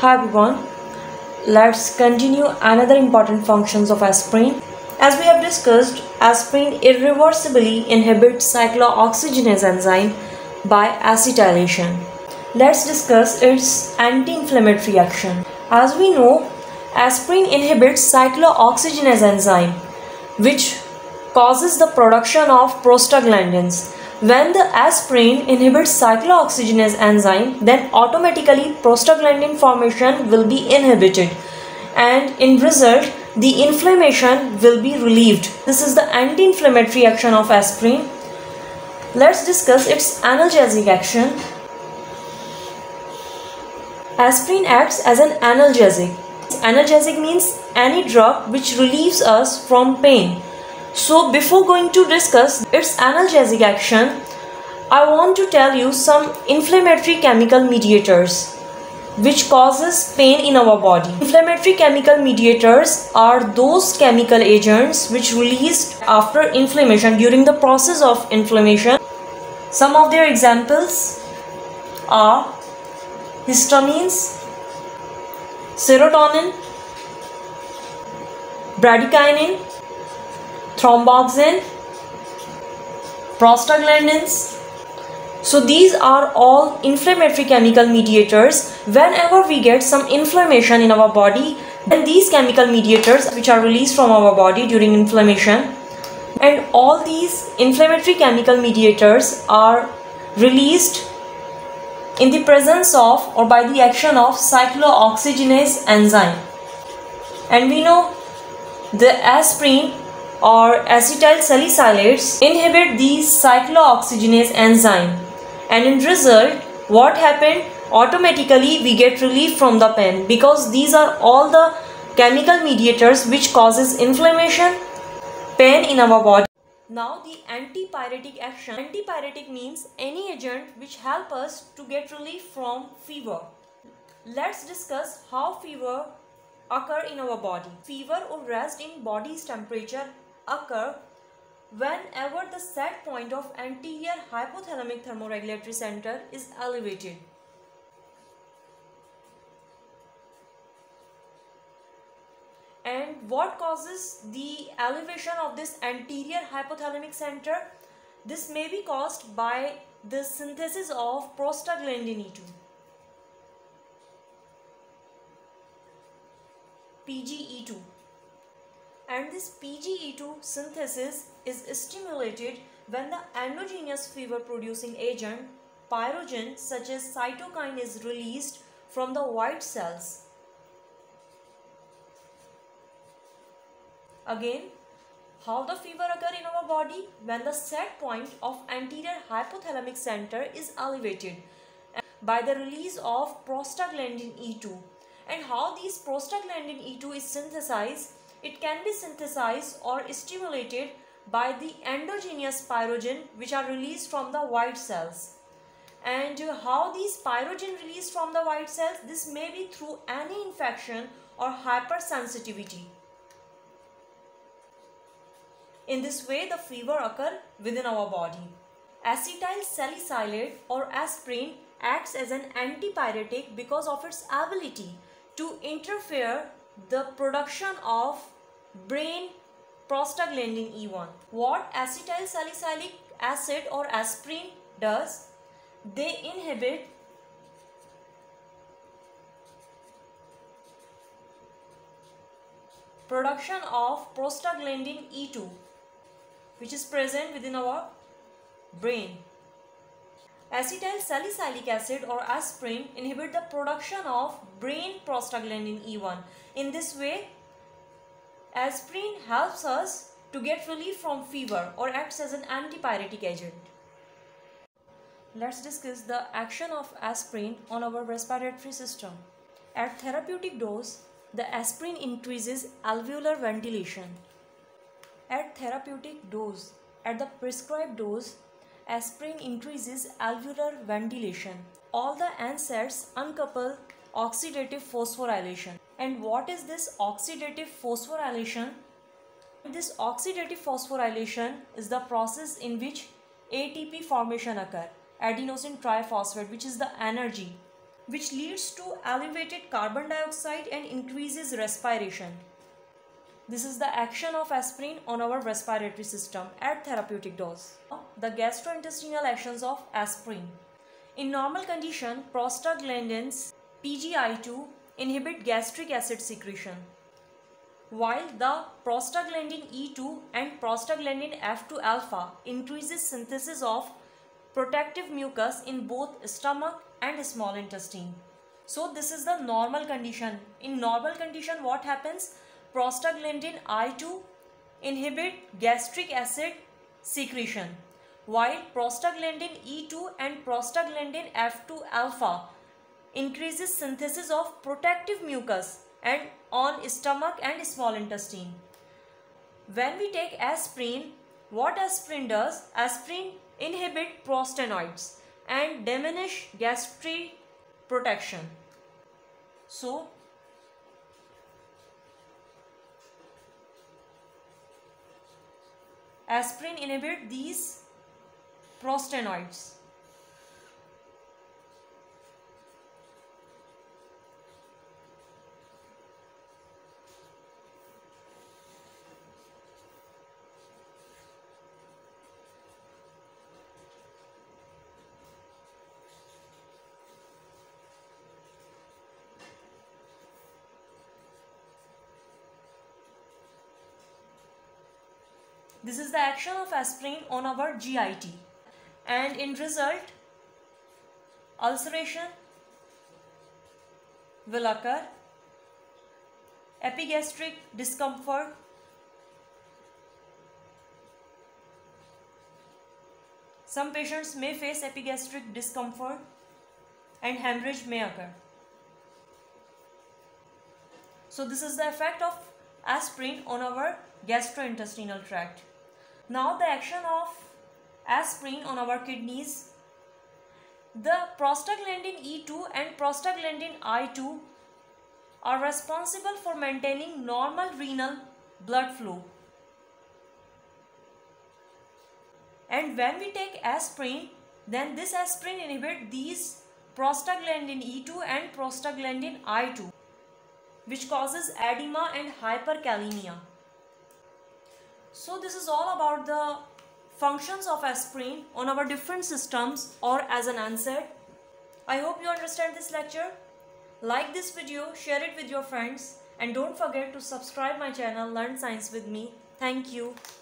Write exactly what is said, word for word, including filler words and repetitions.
Hi everyone, let's continue another important functions of aspirin. As we have discussed, aspirin irreversibly inhibits cyclooxygenase enzyme by acetylation. Let's discuss its anti-inflammatory action. As we know, aspirin inhibits cyclooxygenase enzyme, which causes the production of prostaglandins. When the aspirin inhibits cyclooxygenase enzyme, then automatically prostaglandin formation will be inhibited, and in result the inflammation will be relieved. This is the anti-inflammatory action of aspirin. Let's discuss its analgesic action. Aspirin acts as an analgesic. Analgesic means any drug which relieves us from pain. So before going to discuss its analgesic action, I want to tell you some inflammatory chemical mediators which causes pain in our body. Inflammatory chemical mediators are those chemical agents which released after inflammation, during the process of inflammation. Some of their examples are histamines, serotonin, bradykinin, thromboxane, prostaglandins. So these are all inflammatory chemical mediators. Whenever we get some inflammation in our body, then these chemical mediators which are released from our body during inflammation, and all these inflammatory chemical mediators are released in the presence of or by the action of cyclooxygenase enzyme. And we know the aspirin or acetyl salicylates inhibit these cyclooxygenase enzyme, and in result what happened, automatically we get relief from the pain, because these are all the chemical mediators which causes inflammation, pain in our body. Now the antipyretic action. Antipyretic means any agent which help us to get relief from fever. Let's discuss how fever occur in our body. Fever or rest in body's temperature occur whenever the set point of anterior hypothalamic thermoregulatory center is elevated. And what causes the elevation of this anterior hypothalamic center? This may be caused by the synthesis of prostaglandin E two, P G E two. And this P G E two synthesis is stimulated when the endogenous fever producing agent pyrogen such as cytokine is released from the white cells. Again, how the fever occur in our body? When the set point of anterior hypothalamic center is elevated by the release of prostaglandin E two. And how these prostaglandin E two is synthesized? It can be synthesized or stimulated by the endogenous pyrogen which are released from the white cells. And how these pyrogen released from the white cells? This may be through any infection or hypersensitivity. In this way the fever occur within our body. Acetyl salicylate or aspirin acts as an antipyretic because of its ability to interfere the production of brain prostaglandin E one. What acetyl salicylic acid or aspirin does? They inhibit production of prostaglandin E two, which is present within our brain. Acetyl salicylic acid or aspirin inhibit the production of brain prostaglandin E one. In this way, aspirin helps us to get relief from fever or acts as an antipyretic agent. Let's discuss the action of aspirin on our respiratory system. At therapeutic dose, the aspirin increases alveolar ventilation. At therapeutic dose, at the prescribed dose, aspirin increases alveolar ventilation. All the N SAIDs uncouple oxidative phosphorylation. And what is this oxidative phosphorylation? This oxidative phosphorylation is the process in which A T P formation occur, adenosine triphosphate, which is the energy which leads to elevated carbon dioxide and increases respiration. This is the action of aspirin on our respiratory system at therapeutic dose. The gastrointestinal actions of aspirin. In normal condition, prostaglandins P G I two inhibit gastric acid secretion, while the prostaglandin E two and prostaglandin F two alpha increases synthesis of protective mucus in both stomach and small intestine. So this is the normal condition. In normal condition, what happens? Prostaglandin I two inhibit gastric acid secretion, while prostaglandin E two and prostaglandin F two alpha increases synthesis of protective mucus and on stomach and small intestine. When we take aspirin, what aspirin does? Aspirin inhibit prostanoids and diminish gastric protection. So aspirin inhibit these prostanoids. This is the action of aspirin on our G I T, and in result ulceration will occur, epigastric discomfort, some patients may face epigastric discomfort, and hemorrhage may occur. So this is the effect of aspirin on our gastrointestinal tract. Now the action of aspirin on our kidneys. The prostaglandin E two and prostaglandin I two are responsible for maintaining normal renal blood flow. And when we take aspirin, then this aspirin inhibits these prostaglandin E two and prostaglandin I two, which causes edema and hyperkalemia. So this is all about the functions of aspirin on our different systems or as an NSAID. I hope you understand this lecture. Like this video, share it with your friends, and don't forget to subscribe my channel Learn Science with me. Thank you.